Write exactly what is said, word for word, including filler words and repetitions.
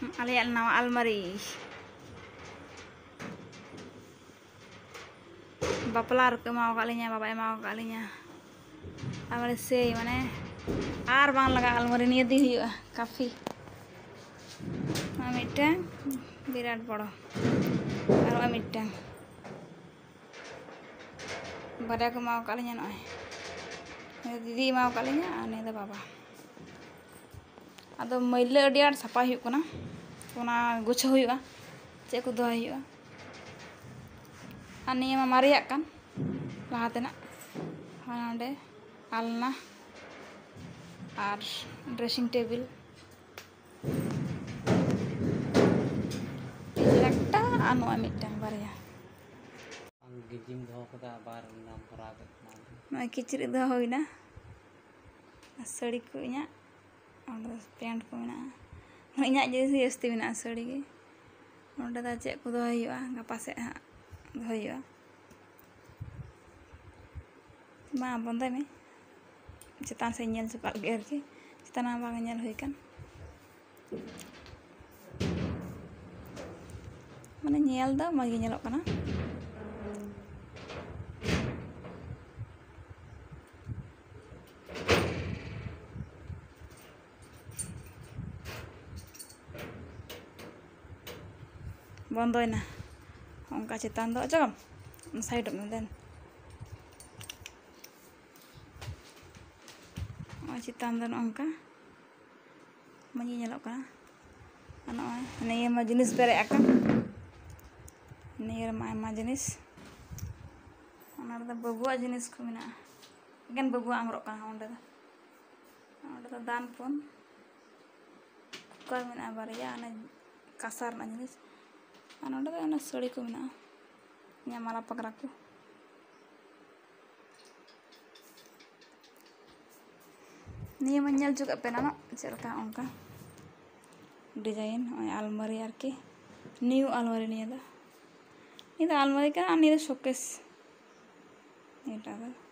Aliat nawa almari. Bapelar ke mau kalinya, bapak mau kalinya. Almari sih mana? Ar bang laga almari ni di hiu kafe. Amitang birat boro. Aru amitang. Bada ke mau kalinya noy. Didi mau kalinya ane da baba. Ado maila adi ar sapa hiu kana. Ona gucha huyu cek ko doa huyu. Ani ma mariak kan laha tena hanade alna ar dressing table একটা anu amitang barya ang gijing doho kada bar nam paragat ma kichri doho hoina sari ko inya और pant को मेना इना जैसे अस्ती मेना साड़ी के नोडे दा चेक को दो हुआ गपा से हाँ दो हुआ माँ बंदे में चितान से nyel सुकाल गेर के चिताना बांग nyel हुई kan mana nyel दा मगी nyelok kana bondoy na ongka chitan do jam side of den o chitan do ongka mani nyelok kana ano ay ni ma jenis pere akan ni ma ma jenis onar da babuwa jenis ko mena gen babuwa angrok kana onda da onda da dan pun kukar mena barya ana kasar na jenis ana da ana sari ko mena nya mala pagraku ni menyal juga penama cerka ongka desain almari arki new almari ni ada ini almari kan ani showcase ini ada